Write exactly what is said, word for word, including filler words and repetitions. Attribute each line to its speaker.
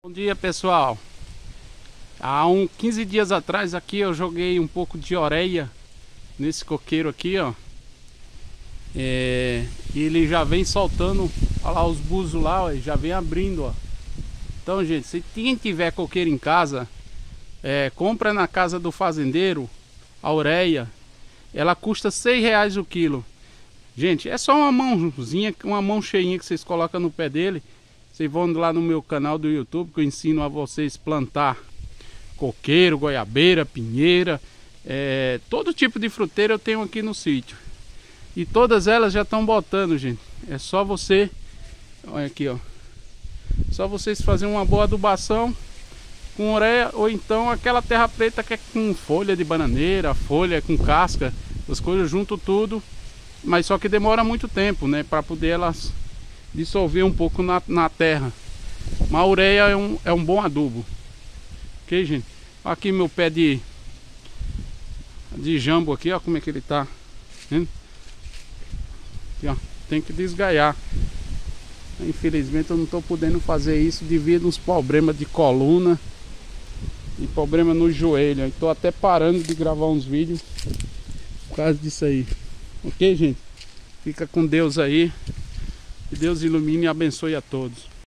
Speaker 1: Bom dia, pessoal. Há uns quinze dias atrás aqui eu joguei um pouco de ureia nesse coqueiro aqui, ó. É, e ele já vem soltando, olha lá os buzos lá, ó, já vem abrindo, ó. Então, gente, se quem tiver coqueiro em casa, é, compra na casa do fazendeiro a ureia. Ela custa seis reais o quilo. Gente, é só uma mãozinha, uma mão cheinha que vocês colocam no pé dele. Vocês vão lá no meu canal do YouTube que eu ensino a vocês plantar coqueiro, goiabeira, pinheira, é, todo tipo de fruteira eu tenho aqui no sítio. E todas elas já estão botando, gente. É só você, olha aqui, ó. Só vocês fazerem uma boa adubação com ureia, ou então aquela terra preta que é com folha de bananeira, folha com casca, as coisas junto tudo. Mas só que demora muito tempo, né, para poder elas dissolver um pouco na, na terra. Mas a ureia é um, é um bom adubo. Ok, gente? Aqui meu pé de de jambo aqui, ó, como é que ele tá. Vendo? Aqui, ó, tem que desgaiar. Infelizmente eu não tô podendo fazer isso devido aos problemas de coluna e problema no joelho. Eu tô até parando de gravar uns vídeos por causa disso aí. Ok, gente? Fica com Deus aí. Que Deus ilumine e abençoe a todos.